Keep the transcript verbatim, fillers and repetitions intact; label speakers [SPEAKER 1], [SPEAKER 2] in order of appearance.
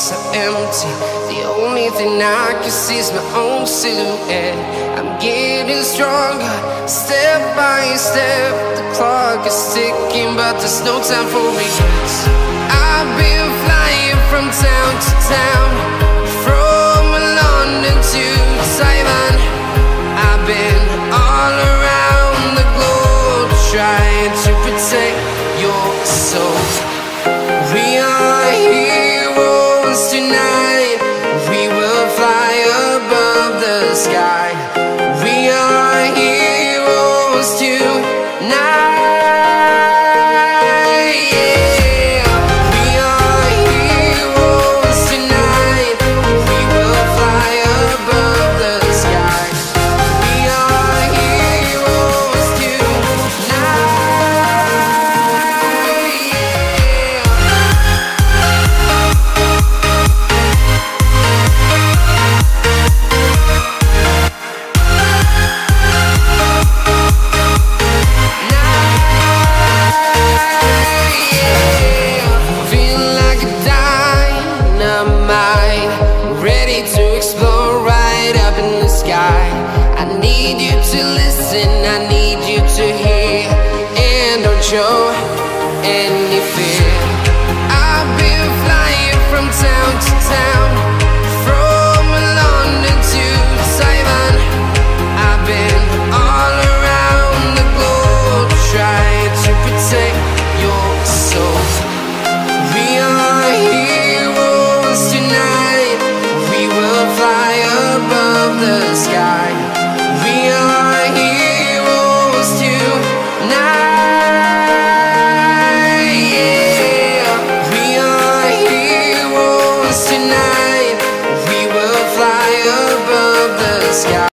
[SPEAKER 1] so empty. The only thing I can see is my own silhouette. I'm getting stronger, step by step. The clock is ticking, but there's no time for regrets. I've been flying from town to town, from London to Taiwan. I've been all around the globe, trying to protect your soul. We are heroes tonight. We will fly above the sky. We are heroes tonight. Show any fear. I've been flying from town to town, from London to Taiwan. I've been all around the globe, trying to protect your soul. We are heroes tonight. We will fly above the sky.